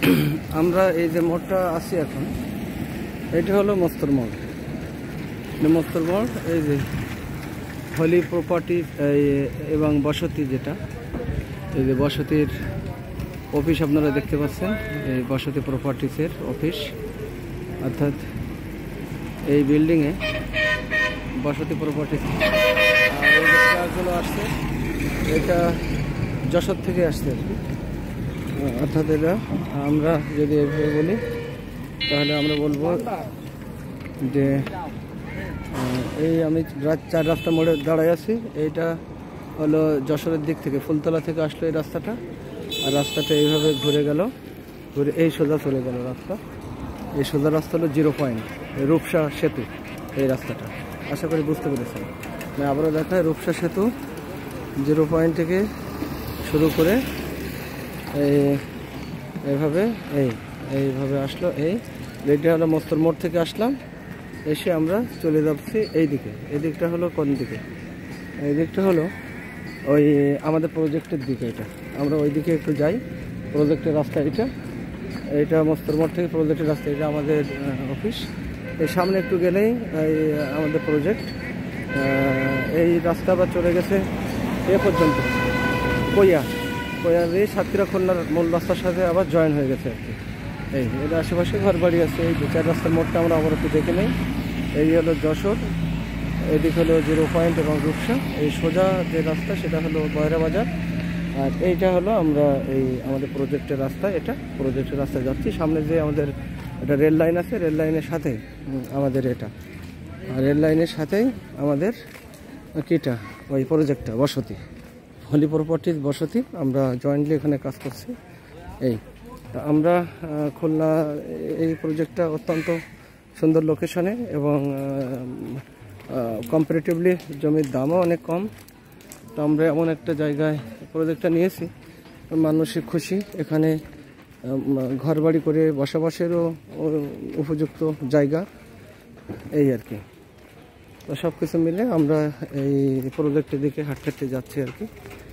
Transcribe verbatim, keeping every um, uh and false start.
আমরা এই যে মোড়টা আছি এখন, এটা হলো মস্তর মোড়। মস্তর মোড়, এই যে হলি প্রপার্টি এবং বসতি, যেটা এই যে বসতির অফিস আপনারা দেখতে পাচ্ছেন, এই বসতি প্রপার্টিসের অফিস, অর্থাৎ এই বিল্ডিংয়ে বসতি প্রপার্টিস। আর এই যে ট্রাকগুলো আসছে, এটা যশোর থেকে আসছে আর কি। অর্থাৎ এটা আমরা যদি এভাবে বলি তাহলে আমরা বলবো যে এই আমি চার রাস্তা মোড়ে দাঁড়ায় আছি, এইটা হলো যশোরের দিক থেকে ফুলতলা থেকে আসলো এই রাস্তাটা। আর রাস্তাটা এইভাবে ঘুরে গেল, ঘুরে এই সোজা চলে গেল রাস্তা। এই সোজা রাস্তা হলো জিরো পয়েন্ট রূপসা সেতু, এই রাস্তাটা। আশা করি বুঝতে পেরেছেন। আবারও দেখায়, রূপসা সেতু জিরো পয়েন্ট থেকে শুরু করে এই এইভাবে এই এইভাবে আসলো। এই এইটা হলো মস্তর মোড় থেকে আসলাম, এসে আমরা চলে যাচ্ছি এই দিকে। এই দিকটা হলো কোন দিকে? এই দিকটা হলো ওই আমাদের প্রজেক্টের দিকে। এটা আমরা ওই দিকে একটু যাই, প্রজেক্টের রাস্তা এটা। এইটা মস্তর মোড় থেকে প্রজেক্টের রাস্তা, এটা আমাদের অফিস। এই সামনে একটু গেলেই এই আমাদের প্রজেক্ট। এই রাস্তা আবার চলে গেছে এ পর্যন্ত, কইয়া কইয়ার এই সাতক্ষীরা খুলনার মূল রাস্তার সাথে আবার জয়েন হয়ে গেছে আর কি। এই এটা আশেপাশে ঘর বাড়ি আছে। এই দু চার রাস্তার মোড়টা আমরা আবার একটু দেখে নেই। এই হলো যশোর, এদিক হলো জিরো পয়েন্ট এবং রূপসা। এই সোজা যে রাস্তা সেটা হলো বয়রা বাজার। আর এইটা হলো আমরা এই আমাদের প্রজেক্টের রাস্তা। এটা প্রজেক্টের রাস্তায় যাচ্ছি। সামনে যে আমাদের একটা রেল লাইন আছে, রেল লাইনের সাথে আমাদের এটা, আর রেল লাইনের সাথেই আমাদের কিটা ওই প্রজেক্টটা বসতি, হলি প্রপার্টিজ বসতি। আমরা জয়েন্টলি এখানে কাজ করছি। এই আমরা খুলনা, এই প্রজেক্টটা অত্যন্ত সুন্দর লোকেশনে এবং কম্পারেটিভলি জমির দামও অনেক কম। তো আমরা এমন একটা জায়গায় প্রজেক্টটা নিয়েছি, মানসিক খুশি। এখানে ঘরবাড়ি করে বসবাসেরও উপযুক্ত জায়গা, এই আর কি। তো সব কিছু মিলে আমরা এই প্রজেক্টের দিকে হাঁটতে হাঁটতে যাচ্ছি আর কি।